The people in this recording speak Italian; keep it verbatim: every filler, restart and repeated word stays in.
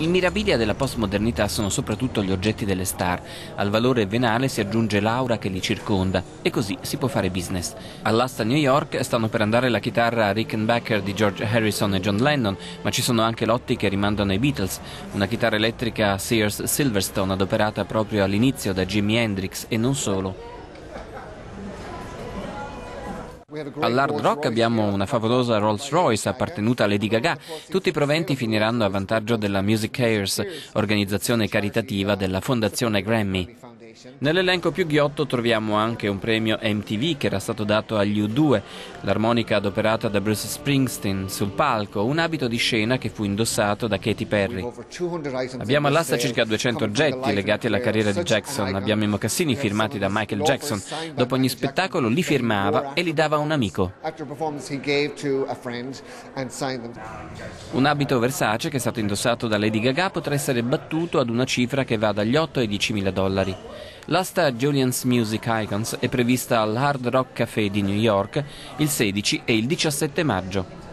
Il mirabilia della postmodernità sono soprattutto gli oggetti delle star. Al valore venale si aggiunge l'aura che li circonda e così si può fare business. All'asta New York stanno per andare la chitarra Rickenbacker di George Harrison e John Lennon, ma ci sono anche lotti che rimandano ai Beatles, una chitarra elettrica Sears Silverstone adoperata proprio all'inizio da Jimi Hendrix e non solo. All'Hard Rock abbiamo una favolosa Rolls Royce appartenuta a Lady Gaga. Tutti i proventi finiranno a vantaggio della Music Cares, organizzazione caritativa della Fondazione Grammy. Nell'elenco più ghiotto troviamo anche un premio M T V che era stato dato agli U due, l'armonica adoperata da Bruce Springsteen sul palco, un abito di scena che fu indossato da Katy Perry. Abbiamo all'asta circa duecento oggetti legati alla carriera di Jackson, abbiamo i mocassini firmati da Michael Jackson, dopo ogni spettacolo li firmava e li dava a un amico. Un abito Versace che è stato indossato da Lady Gaga potrà essere battuto ad una cifra che va dagli otto ai diecimila dollari. L'asta Julian's Music Icons è prevista al Hard Rock Café di New York il sedici e il diciassette maggio.